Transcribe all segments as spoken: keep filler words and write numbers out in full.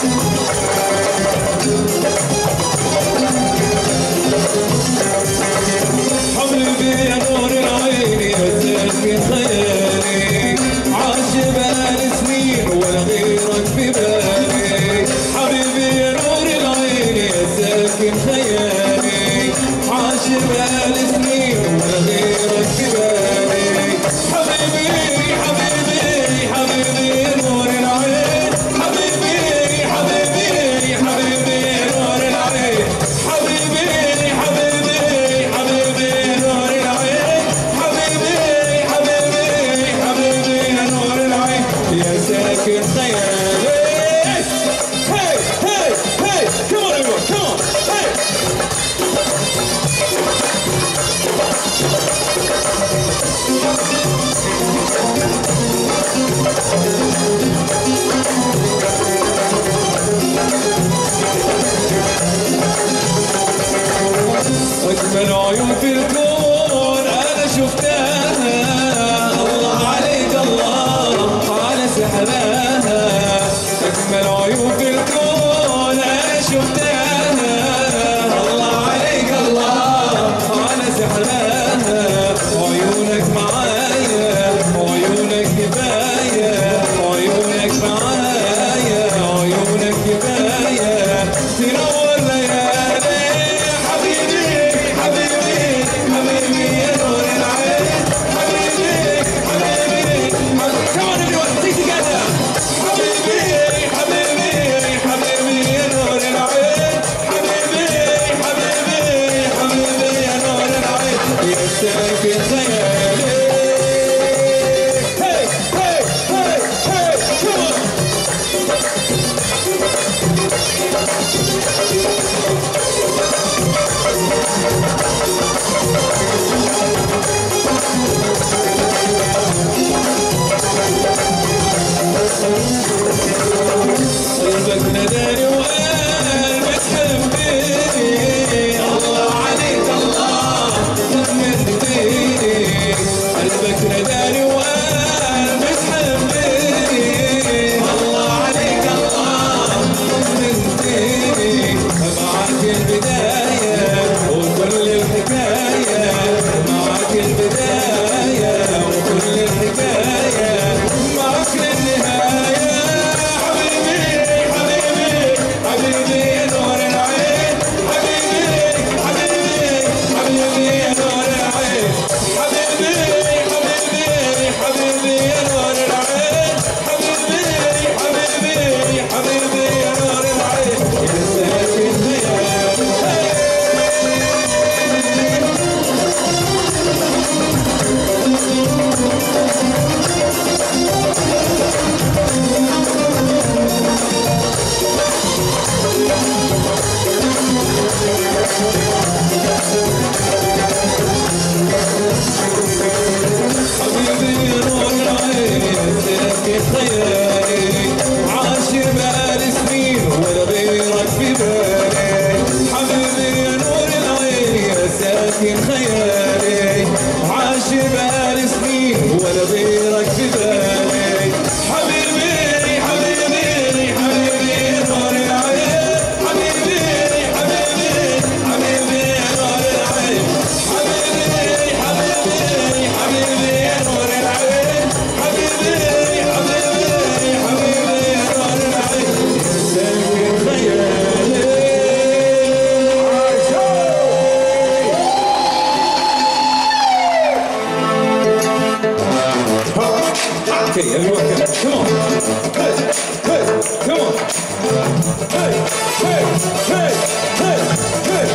أجمل عيون في الكون أنا شفتها، الله عليك الله على سحرها. أجمل عيون في الكون أنا شفتها، الله عليك الله على سحرها. عيونك معايا وعيونك كفاية، عيونك معايا وعيونك كفاية، تنور ليالي حبيبي حبيبي حبيبي يا نور العين. حبيبي حبيبي come on everyone sing together. حبيبي حبيبي حبيبي يا نور العين. حبيبي حبيبي حبيبي يا نور العين، يا ساكن خيالي. Hey hey hey hey come on. قلبك ناداني وقال بتحبني، الله عليك الله طمنتني. قلبك ناداني وقال بتحبني، الله عليك الله طمنتني. معاك البداية وكل الحكاية، معاك البداية وكل الحكاية، معاك للنهاية. حبيبي حبيبي حبيبي يا نور العين. حبيبي حبيبي حبيبي يا نور العين. حبيبي حبيبي حبيبي يا نور العين. حبيبي حبيبي حبيبي يا نور العين، يا ساكن خيالي. حبيبي يا نور العين، يا ساكن خيالي. عاشر بقالي سنين ولا غيرك في بالي. حبيبي يا نور العين، يا ساكن خيالي. عاشر بقالي سنين ولا غيرك في بالي. حبيبي حبيبي حبيبي يا نور العين. حبيبي حبيبي حبيبي يا نور العين. حبيبي حبيبي حبيبي يا نور العين. حبيبي حبيبي حبيبي يا نور العين، يا ساكن خيالي. Okay, everyone, come on. Hey, hey, come on. Hey, hey, hey, hey, hey.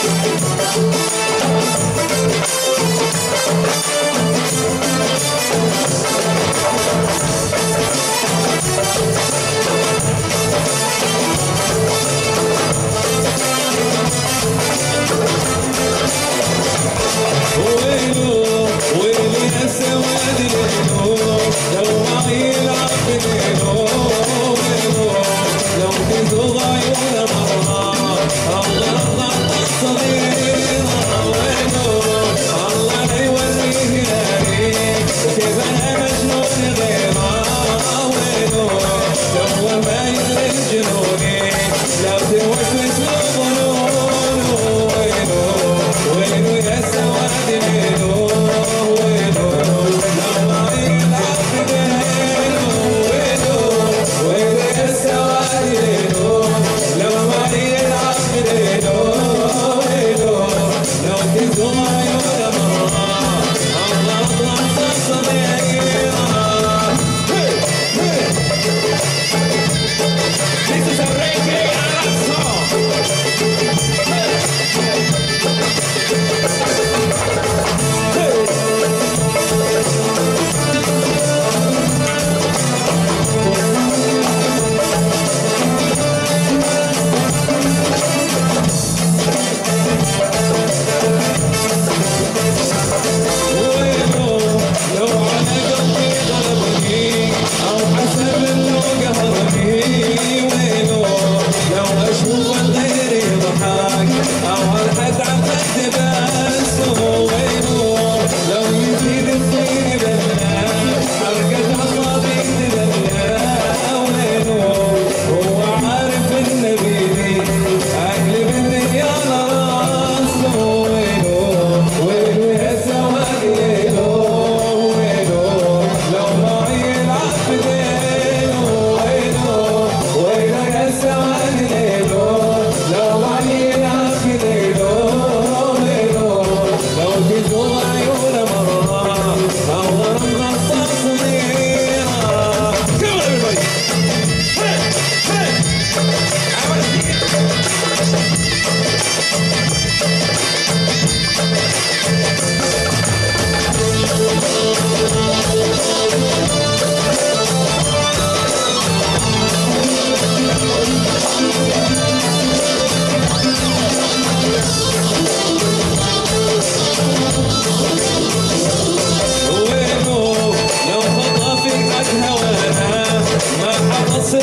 ويلو ويلي يا سواد الليلو، لو معي يلعب الليلو، لو تزوغ عيونه مرة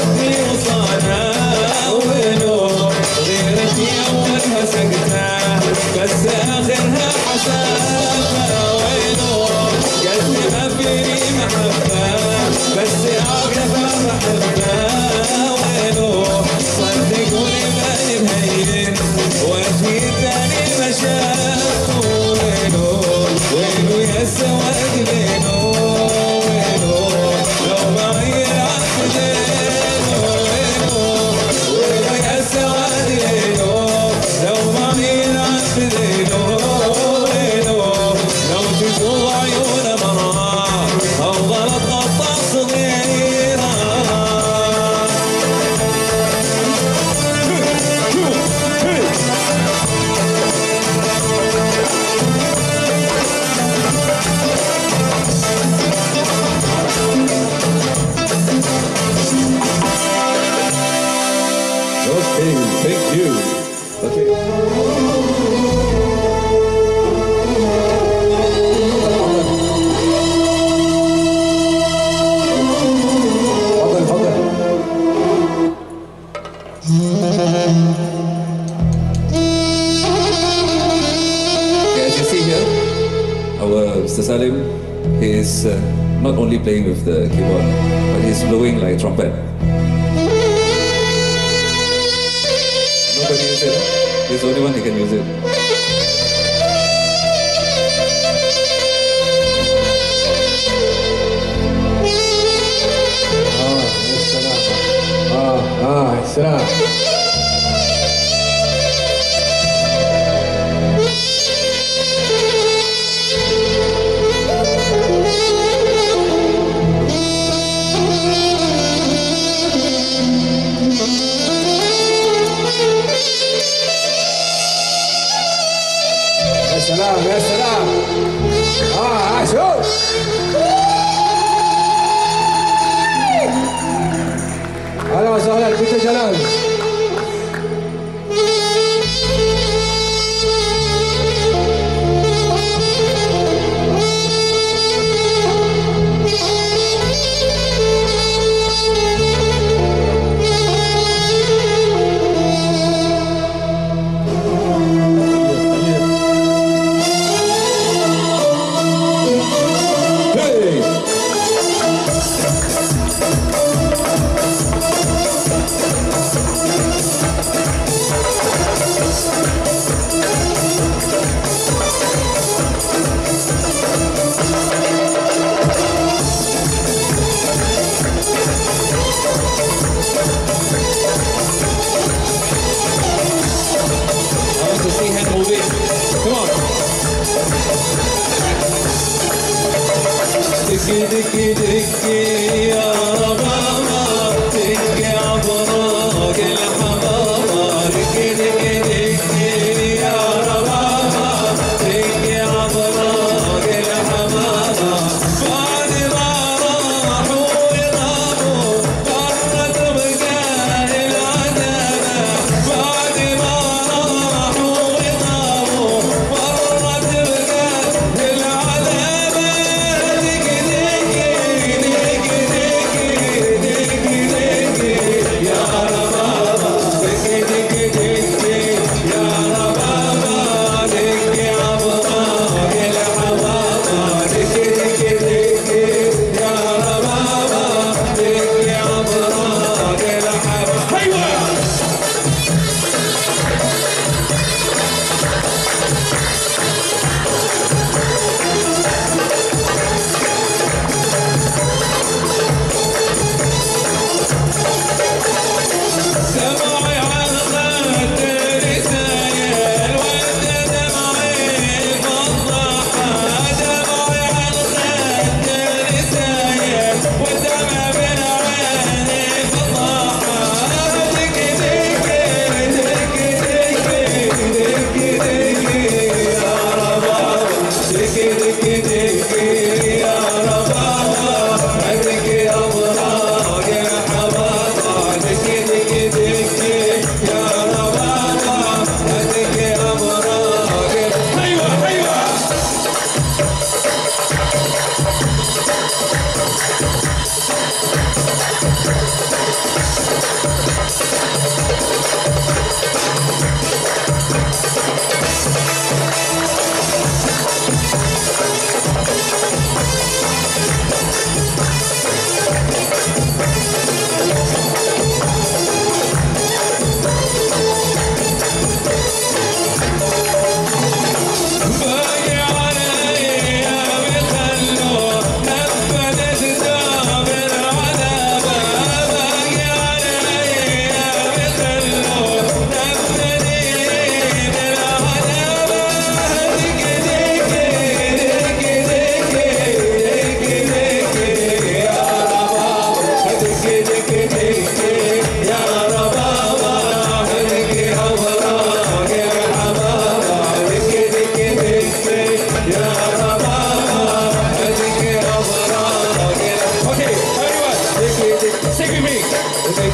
ودي وصانا وينو غيرتي اولها سكتة بس اخرها حسافة وينو قلبي ما فيني محبة بس اعرف محبة وينو صدقوني ماني مهين وجهي ثاني ما شافته وينو وينو يا سواد وينو وينو لو معي العهد وينو وينو يا سواد وينو لو معي العهد وينو وينو لو تشوف عيون مراه او غلط غلطة صغيرة Okay, thank you. Okay. تفضل تفضل. Okay, as you see here, our Mister Salim, he is uh, not only playing with the keyboard, but he's blowing like a trumpet. Nobody uses it. He's the only one who can use it. اه اه يا سلام. يا سلام يا سلام. اه عاشور. اهلا وسهلا بنت جلال. دقي دقي دقي يا ربابة دقي عبراق الحبابة دقي دقي دقي يا ربابة دقي عبراق الحبابة بعد ما راحوا وغابوا فرت بقاء العذابة بعد ما راحوا وغابوا فرت بقاء العذابة دقي دقي دقي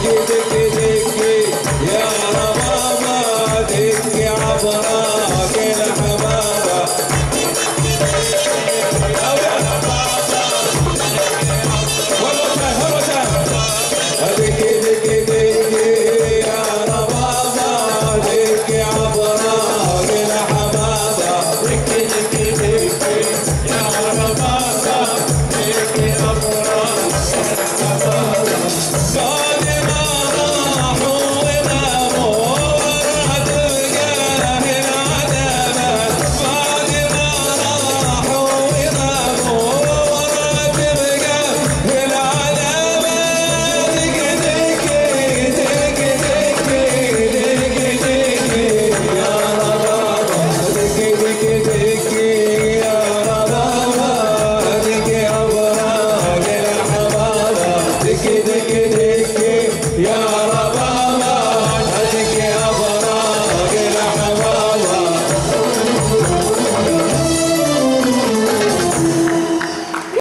Take it, take it.